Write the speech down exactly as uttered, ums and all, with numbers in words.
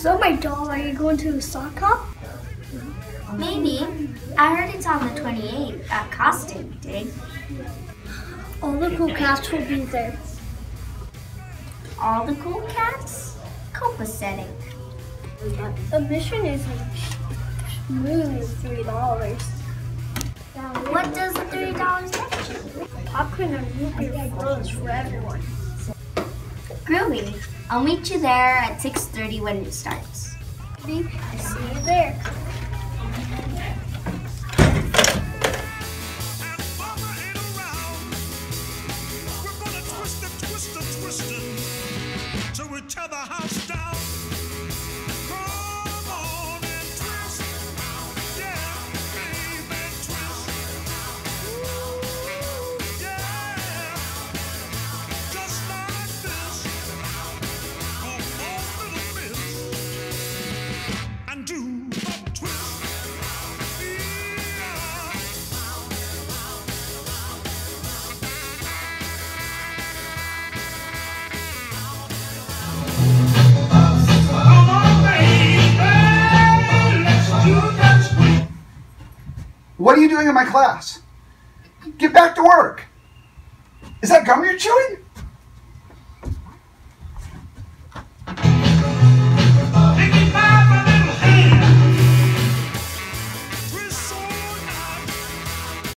So my doll, are you going to the sock hop? Maybe. I heard it's on the twenty-eighth at Costume Day. All the cool cats will be there. All the cool cats? Copacetic. Admission is smooth three dollars. What does the three dollars get you? Popcorn and root beer floats for everyone. Groovy. I'll meet you there at six thirty when it starts. See you there. Till we tear the house down. Come on and twist. Yeah, baby, twist. Ooh, yeah. Just like this. Come on, little miss. And do a twist. What are you doing in my class? Get back to work. Is that gum you're chewing?